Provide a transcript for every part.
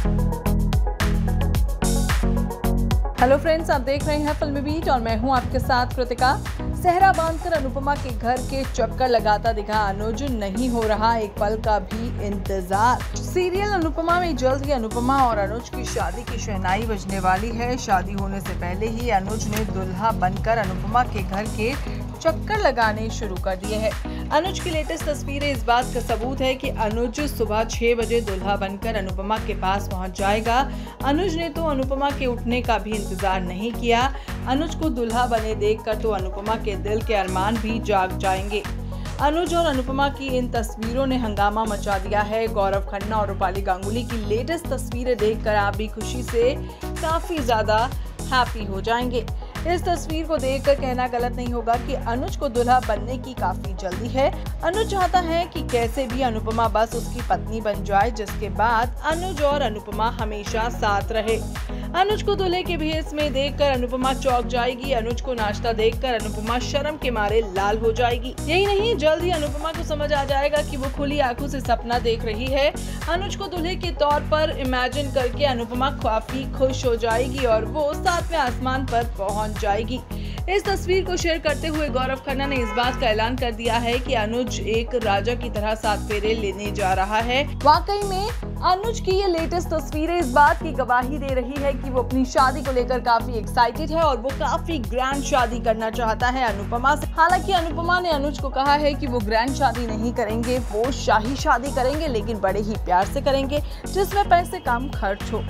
Hello friends, आप देख रहे हैं फिल्मी बीट और मैं हूं आपके साथ कृतिका। सेहरा बांधकर अनुपमा के घर के चक्कर लगाता दिखा अनुज, नहीं हो रहा एक पल का भी इंतजार। सीरियल अनुपमा में जल्द ही अनुपमा और अनुज की शादी की शहनाई बजने वाली है। शादी होने से पहले ही अनुज ने दुल्हा बनकर अनुपमा के घर के चक्कर लगाने शुरू कर दिए हैं। अनुज की लेटेस्ट तस्वीरें इस बात का सबूत है कि अनुज सुबह 6 बजे दुल्हा बनकर अनुपमा के पास पहुंच जाएगा। अनुज ने तो अनुपमा के उठने का भी इंतजार नहीं किया। अनुज को दुल्हा बने देखकर तो अनुपमा के दिल के अरमान भी जाग जाएंगे। अनुज और अनुपमा की इन तस्वीरों ने हंगामा मचा दिया है। गौरव खन्ना और रूपाली गांगुली की लेटेस्ट तस्वीरें देखकर आप भी खुशी से काफी ज्यादा हैप्पी हो जाएंगे। इस तस्वीर को देखकर कहना गलत नहीं होगा कि अनुज को दुल्हा बनने की काफी जल्दी है। अनुज चाहता है कि कैसे भी अनुपमा बस उसकी पत्नी बन जाए, जिसके बाद अनुज और अनुपमा हमेशा साथ रहे। अनुज को दूल्हे के भेष में देखकर अनुपमा चौंक जाएगी। अनुज को नाश्ता देखकर अनुपमा शर्म के मारे लाल हो जाएगी। यही नहीं, जल्द ही अनुपमा को समझ आ जाएगा कि वो खुली आंखों से सपना देख रही है। अनुज को दूल्हे के तौर पर इमेजिन करके अनुपमा काफी खुश हो जाएगी और वो सातवें आसमान पर पहुंच जाएगी। इस तस्वीर को शेयर करते हुए गौरव खन्ना ने इस बात का ऐलान कर दिया है कि अनुज एक राजा की तरह 7 फेरे लेने जा रहा है। वाकई में अनुज की ये लेटेस्ट तस्वीरें इस बात की गवाही दे रही है कि वो अपनी शादी को लेकर काफी एक्साइटेड है और वो काफी ग्रैंड शादी करना चाहता है अनुपमा से। हालांकि अनुपमा ने अनुज को कहा है कि वो ग्रैंड शादी नहीं करेंगे, वो शाही शादी करेंगे, लेकिन बड़े ही प्यार से करेंगे, जिसमें पैसे कम खर्च हो।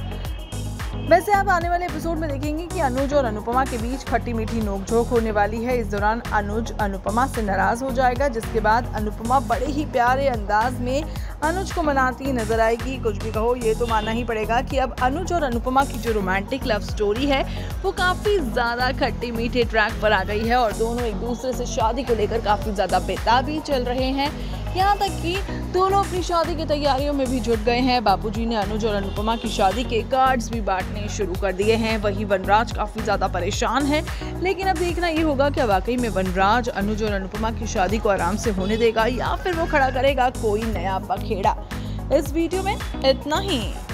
वैसे आप आने वाले एपिसोड में देखेंगे कि अनुज और अनुपमा के बीच खट्टी मीठी नोकझोंक होने वाली है। इस दौरान अनुज अनुपमा से नाराज हो जाएगा, जिसके बाद अनुपमा बड़े ही प्यारे अंदाज में अनुज को मनाती नजर आएगी। कुछ भी कहो, ये तो मानना ही पड़ेगा कि अब अनुज और अनुपमा की जो रोमांटिक लव स्टोरी है वो काफी ज्यादा खट्टी मीठे ट्रैक पर आ गई है और दोनों एक दूसरे से शादी को लेकर काफी ज्यादा बेताबी चल रहे हैं। यहाँ तक कि दोनों अपनी शादी की तैयारियों में भी जुट गए हैं। बाबूजी ने अनुज और अनुपमा की शादी के कार्ड्स भी बांटने शुरू कर दिए हैं। वहीं वनराज काफी ज्यादा परेशान है, लेकिन अब देखना ये होगा कि वाकई में वनराज अनुज और अनुपमा की शादी को आराम से होने देगा या फिर वो खड़ा करेगा कोई नया बखेड़ा। इस वीडियो में इतना ही।